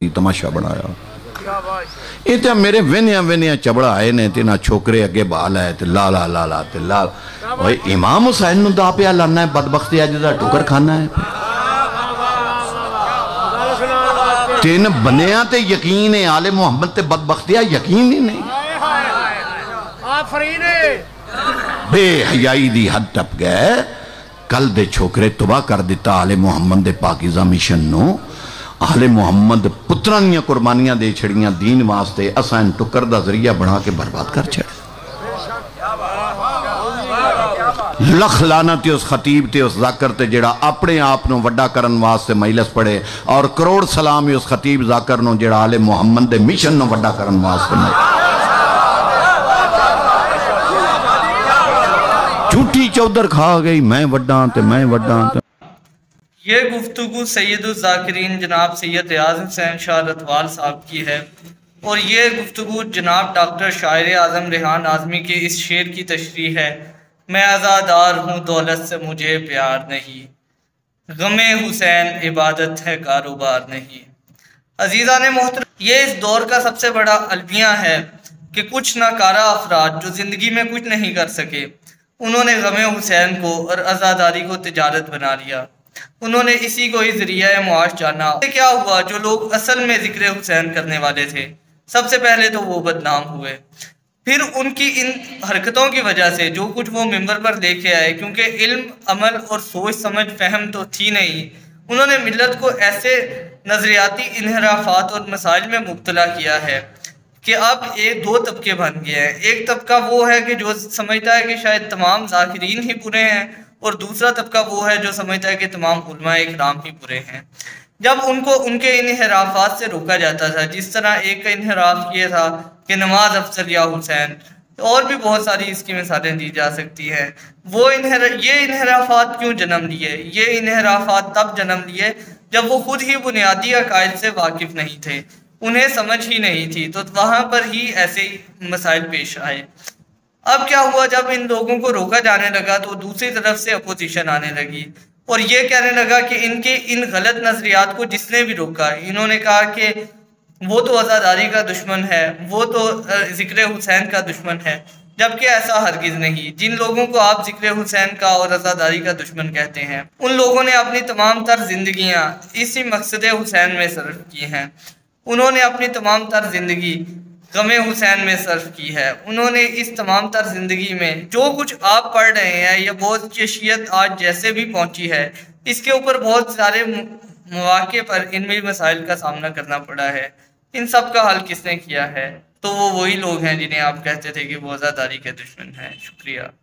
तमाशा बनाया। ये तो मेरे वेनिया वेनिया चबड़ा आए ने ते ना छोकरे अगे बाल है ते ला ला ला ला ते ला ओए इमाम हुसैन नु दा पिया लाना है बदबख्ती अज दा टुकर खाना है। तीन बनिया ते यकीन है आले मुहम्मद ते बदबख्तिया यकीन ही नहीं। बेहयाई दी हद टप गए। कल दे छोकरे तबाह कर दिता आले मुहम्मद दे पाकीज़ा मिशन नु। आले मुहम्मद पुत्रां दियां कुर्बानियां दे छड़ियां दीन वास्ते असां टुकर दा जरिया बना के बर्बाद कर छड़े। लख लानत उस खतीब ते उस जाकर ते जेड़ा अपने आप नु वड्डा करन वास्ते मजलिस पढ़े और करोड़ सलाम उस खतीब जाकर नु जेड़ा आले मुहम्मद दे मिशन नु वड्डा करन वास्ते झूठी चौधर खा गई मैं वड्डा ते मैं वड्डा। ये गुफ्तगू सैयदुल ज़ाकिरीन जनाब सैयद रियाज़ हुसैन शाह रतवाल साहब की है और ये गुफ्तगू जनाब डॉक्टर शायर आज़म रेहान आज़मी के इस शेर की तशरीह है। मैं अज़ादार हूँ दौलत से मुझे प्यार नहीं, गमे हुसैन इबादत है कारोबार नहीं। अजीज़ान मोहतरम, ये इस दौर का सबसे बड़ा अलमिया है कि कुछ नाकारा अफराद जो ज़िंदगी में कुछ नहीं कर सके, उन्होंने गमे हुसैन को और आज़ादारी को तिजारत बना लिया। उन्होंने इसी को ही ज़रिया मुआश जाना। क्या हुआ, जो लोग असल में ज़िक्र हुसैन करने वाले थे सबसे पहले तो वो बदनाम हुए। फिर उनकी इन हरकतों की वजह से जो कुछ वो मिंबर पर लेके आए, क्योंकि इल्म अमल और सोच समझ फहम तो थी नहीं, उन्होंने मिलत को ऐसे नज़रियाती इन्हराफात और मसाइल में मुब्तला किया है कि अब एक दो तबके बन गए हैं। एक तबका वो है कि जो समझता है कि शायद तमाम ज़ाकिरीन ही बुरे हैं और दूसरा तबका वो है जो समझता है कि तमाम उलमा इकराम ही बुरे हैं। जब उनको उनके इन्हराफात से रोका जाता था, जिस तरह एक का इन्हराफ ये था कि नमाज अफजल या हुसैन, और भी बहुत सारी इसकी मिसालें दी जा सकती हैं। वो ये इन्हराफात क्यों जन्म लिए? ये इन्हराफात तब जन्म लिए जब वो खुद ही बुनियादी अकायद से वाकिफ़ नहीं थे, उन्हें समझ ही नहीं थी, तो वहाँ पर ही ऐसे मसाइल पेश आए। अब क्या हुआ, जब इन लोगों को रोका जाने लगा तो दूसरी तरफ से अपोजिशन आने लगी और ये कहने लगा कि इनके इन गलत नज़रियात को जिसने भी रोका, इन्होंने कहा कि वो तो आज़ादारी का दुश्मन है, वो तो ज़िक्र हुसैन का दुश्मन है, जबकि ऐसा हरगिज़ नहीं। जिन लोगों को आप ज़िक्र हुसैन का और आज़ादारी का दुश्मन कहते हैं, उन लोगों ने अपनी तमाम तर ज़िंदगियाँ इसी मकसद हुसैन में सर्फ की हैं। उन्होंने अपनी तमाम तर ज़िंदगी गमे हुसैन में सर्फ की है। उन्होंने इस तमाम तर ज़िंदगी में जो कुछ आप पढ़ रहे हैं या बहुत शख्सियत आज जैसे भी पहुंची है, इसके ऊपर बहुत सारे मौके पर इनमें मसाइल का सामना करना पड़ा है। इन सब का हल किसने किया है? तो वो वही लोग हैं जिन्हें आप कहते थे कि वो आज़ादारी के दुश्मन हैं। शुक्रिया।